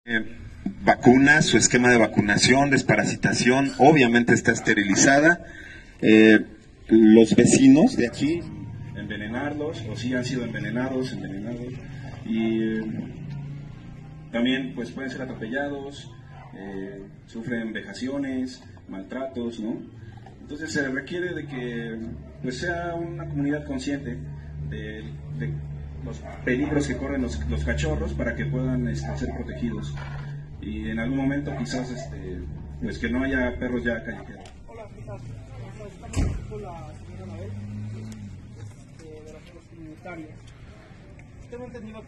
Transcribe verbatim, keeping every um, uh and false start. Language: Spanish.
Eh, vacunas, su esquema de vacunación, desparasitación, obviamente está esterilizada. Eh, los vecinos de aquí, envenenarlos, o si han sido envenenados, envenenados, y eh, también pues pueden ser atropellados, eh, sufren vejaciones, maltratos, ¿no? Entonces se requiere de que pues sea una comunidad consciente de, de los peligros que corren los, los cachorros para que puedan este, ser protegidos, y en algún momento quizás este, pues que no haya perros ya callejeros. Hola, quizás estamos con la señora Anabel, este, de los perros comunitarios. Tengo entendido que